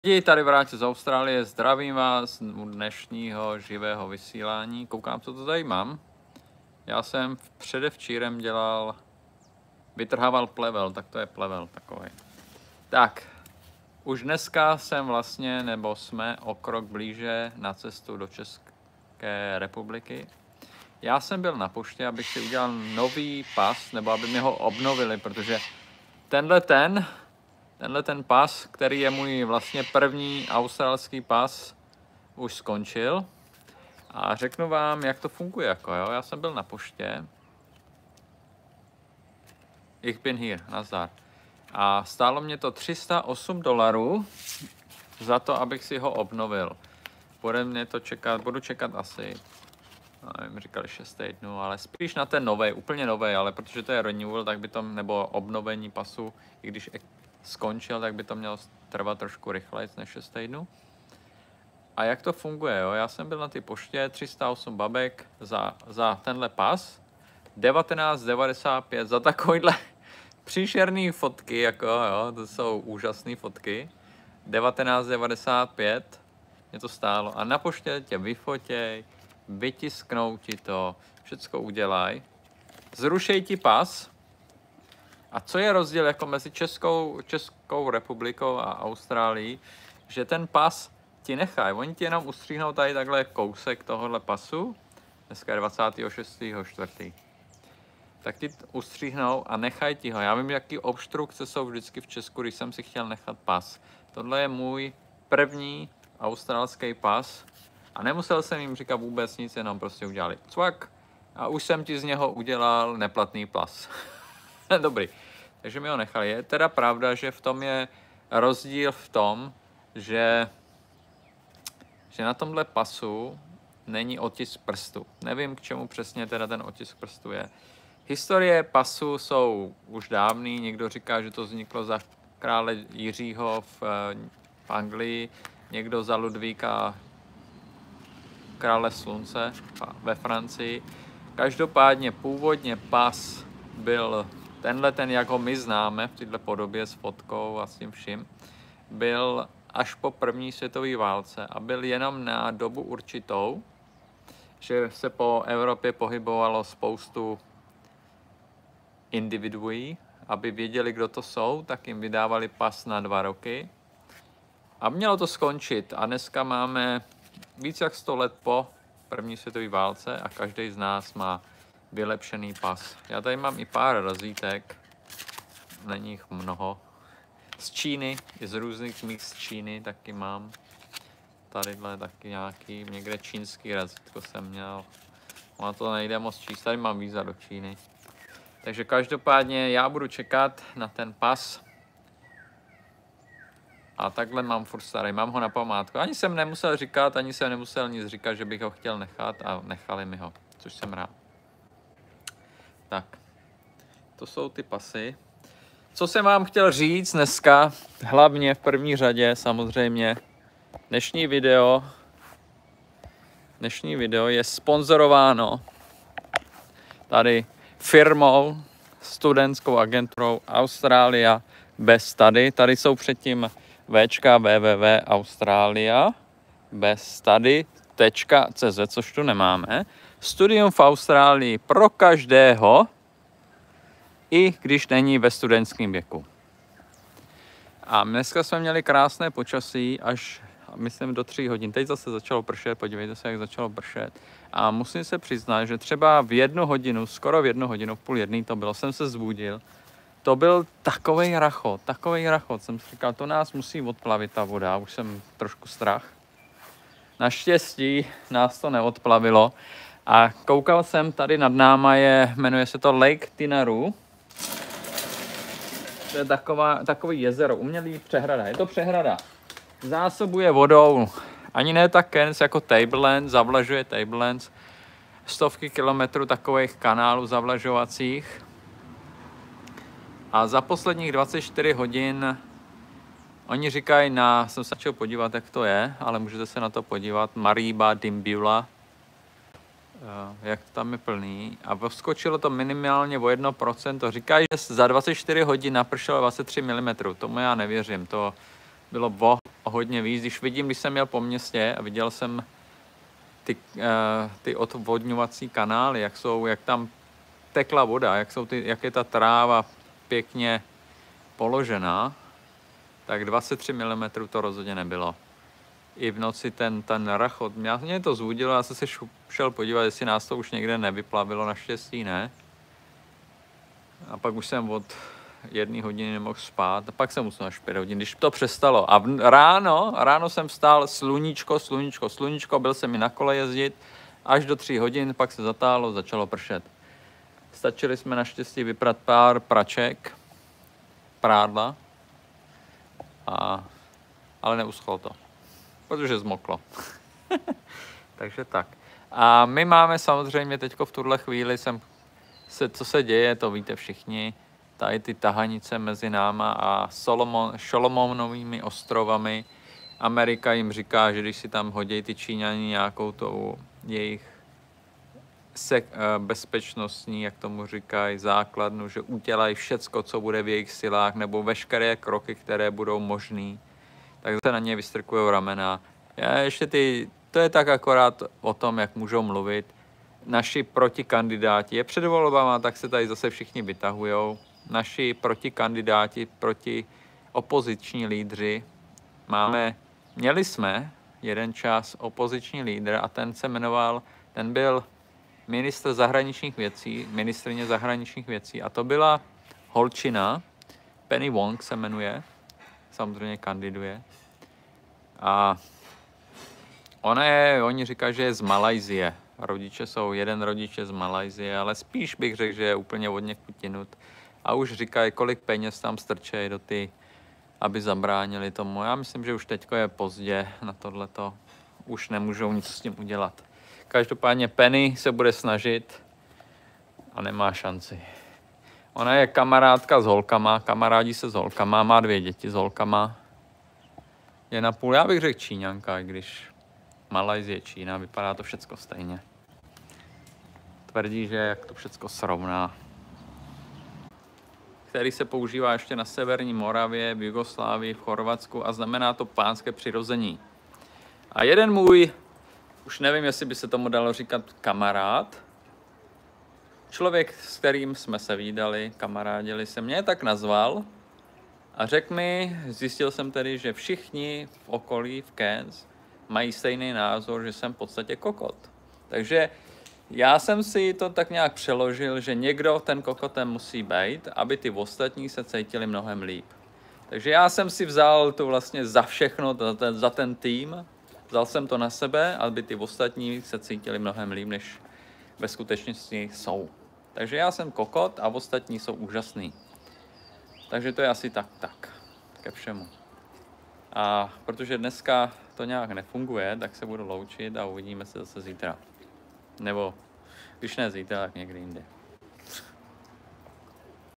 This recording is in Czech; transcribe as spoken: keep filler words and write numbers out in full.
Lidi, tady vrátil z Austrálie, zdravím vás u dnešního živého vysílání. Koukám, co to tady mám. Já jsem předevčírem dělal, vytrhával plevel, tak to je plevel takový. Tak, už dneska jsem vlastně, nebo jsme o krok blíže na cestu do České republiky. Já jsem byl na poště, abych si udělal nový pas, nebo aby mi ho obnovili, protože tenhle ten, tenhle ten pas, který je můj vlastně první australský pas, už skončil. A řeknu vám, jak to funguje. Jako, jo? Já jsem byl na poště. Ich bin hier, nazdar. A stálo mě to tři sta osm dolarů za to, abych si ho obnovil. Bude mě to čekat, budu čekat asi, nevím, říkali šest týdnů, ale spíš na ten nový, úplně nový, ale protože to je renewal, tak by to, nebo obnovení pasu, i když skončil, tak by to mělo trvat trošku rychleji než šest týdnů. A jak to funguje, jo? Já jsem byl na té poště, tři sta osm babek za, za tenhle pas, devatenáct devadesát pět za takovýhle příšerný fotky, jako jo, to jsou úžasné fotky, devatenáct devadesát pět mě to stálo a na poště tě vyfotěj, vytisknou ti to, všecko udělaj, zrušej ti pas. A co je rozdíl jako mezi Českou, Českou republikou a Austrálií, že ten pas ti nechají, oni ti jenom ustříhnou tady takhle kousek tohohle pasu, dneska je dvacátého šestého čtvrtého tak ti ustříhnou a nechají ti ho. Já vím, jaký obstrukce jsou vždycky v Česku, když jsem si chtěl nechat pas. Tohle je můj první australský pas a nemusel jsem jim říkat vůbec nic, jenom prostě udělali cvak a už jsem ti z něho udělal neplatný pas. Dobrý, takže mi ho nechali. Je teda pravda, že v tom je rozdíl v tom, že, že na tomhle pasu není otisk prstu. Nevím, k čemu přesně teda ten otisk prstu je. Historie pasu jsou už dávný, někdo říká, že to vzniklo za krále Jiřího v, v Anglii, někdo za Ludvíka krále slunce ve Francii. Každopádně původně pas byl tenhle ten, jak ho my známe v této podobě s fotkou a s tím vším, byl až po první světové válce a byl jenom na dobu určitou, že se po Evropě pohybovalo spoustu individuí, aby věděli, kdo to jsou, tak jim vydávali pas na dva roky. A mělo to skončit. A dneska máme víc jak sto let po první světové válce a každý z nás má vylepšený pas. Já tady mám i pár razítek, není jich mnoho. Z Číny, i z různých míst z Číny taky mám. Tadyhle taky nějaký, někde čínský razítko jsem měl. Ono to nejde moc číst, tady mám víza do Číny. Takže každopádně já budu čekat na ten pas. A takhle mám furt starý, mám ho na památku. Ani jsem nemusel říkat, ani jsem nemusel nic říkat, že bych ho chtěl nechat a nechali mi ho, což jsem rád. Tak, to jsou ty pasy. Co jsem vám chtěl říct dneska, hlavně v první řadě samozřejmě, dnešní video, dnešní video je sponzorováno tady firmou, studentskou agenturou Australia bez study. Tady jsou předtím včka www australia bez study tečka cz, což tu nemáme. Studium v Austrálii pro každého, i když není ve studentském věku. A dneska jsme měli krásné počasí, až myslím do tří hodin. Teď zase začalo pršet, podívejte se, jak začalo pršet. A musím se přiznat, že třeba v jednu hodinu, skoro v jednu hodinu, v půl jedný to bylo, jsem se zbudil. To byl takovej rachot, takovej rachot. Jsem si říkal, to nás musí odplavit ta voda, už jsem trošku strach. Naštěstí nás to neodplavilo. A koukal jsem, tady nad náma je, jmenuje se to Lake Tinaroo. To je taková, takový jezero, umělý přehrada, je to přehrada. Zásobuje vodou, ani ne tak Cairns jako Tablelands, zavlažuje Tablelands. Stovky kilometrů takových kanálů zavlažovacích. A za posledních dvacet čtyři hodin, oni říkají, na, jsem se začal podívat, jak to je, ale můžete se na to podívat, Mareeba Dimbula, jak tam je plný. A vskočilo to minimálně o jedno procento. Říkají, že za dvacet čtyři hodin napršelo dvacet tři milimetrů. Tomu já nevěřím, to bylo o hodně víc. Když vidím, když jsem jel po městě a viděl jsem ty, uh, ty odvodňovací kanály, jak jsou, jak tam tekla voda, jak, jsou ty, jak je ta tráva pěkně položená, tak dvacet tři milimetrů to rozhodně nebylo. I v noci ten, ten rachot, mě to zbudilo, já jsem se šel podívat, jestli nás to už někde nevyplavilo, naštěstí ne. A pak už jsem od jedné hodiny nemohl spát, a pak jsem usnul až pět hodin, když to přestalo. A v, ráno, ráno jsem vstál, sluníčko, sluníčko, sluníčko, byl jsem mi na kole jezdit, až do tří hodin, pak se zatáhlo, začalo pršet. Stačili jsme naštěstí vyprat pár praček, prádla, a, ale neuschlo to, protože zmoklo. Takže tak. A my máme samozřejmě teďko v tuhle chvíli, jsem, se, co se děje, to víte všichni, tady ty tahanice mezi náma a Solomon, Šolomonovými ostrovami. Amerika jim říká, že když si tam hodí ty Číňani nějakou tou jejich sek, bezpečnostní, jak tomu říkají, základnu, že udělají všecko, co bude v jejich silách, nebo veškeré kroky, které budou možný, tak se na ně vystrkují ramena. Já ještě ty, to je tak akorát o tom, jak můžou mluvit. Naši protikandidáti, je před volbama, tak se tady zase všichni vytahujou. Naši protikandidáti, proti opoziční lídři, máme, měli jsme jeden čas opoziční lídr a ten se jmenoval, ten byl ministr zahraničních věcí, ministryně zahraničních věcí a to byla holčina, Penny Wong se jmenuje, samozřejmě kandiduje. A ona je, oni říkají, že je z Malajsie. Rodiče jsou, jeden rodič je z Malajsie, ale spíš bych řekl, že je úplně od někud tinut. A už říkají, kolik peněz tam strčejí do ty, aby zabránili tomu. Já myslím, že už teďko je pozdě na tohleto. Už nemůžou nic s tím udělat. Každopádně Penny se bude snažit a nemá šanci. Ona je kamarádka s holkama, kamarádí se s holkama, má dvě děti s holkama. Je na půl, já bych řekl Číňanka, i když Malajsie, Čína, vypadá to všecko stejně. Tvrdí, že jak to všecko srovná. Který se používá ještě na severní Moravě, v Jugoslávii, v Chorvatsku a znamená to pánské přirození. A jeden můj, už nevím, jestli by se tomu dalo říkat kamarád, člověk, s kterým jsme se vídali, kamarádili se, mě tak nazval a řekl mi, zjistil jsem tedy, že všichni v okolí, v Cairns, mají stejný názor, že jsem v podstatě kokot. Takže já jsem si to tak nějak přeložil, že někdo ten kokotem musí být, aby ty ostatní se cítili mnohem líp. Takže já jsem si vzal to vlastně za všechno, za ten, za ten tým, vzal jsem to na sebe, aby ty ostatní se cítili mnohem líp, než ve skutečnosti jsou. Takže já jsem kokot a ostatní jsou úžasný. Takže to je asi tak, tak, ke všemu. A protože dneska to nějak nefunguje, tak se budu loučit a uvidíme se zase zítra. Nebo když ne zítra, tak někdy jinde.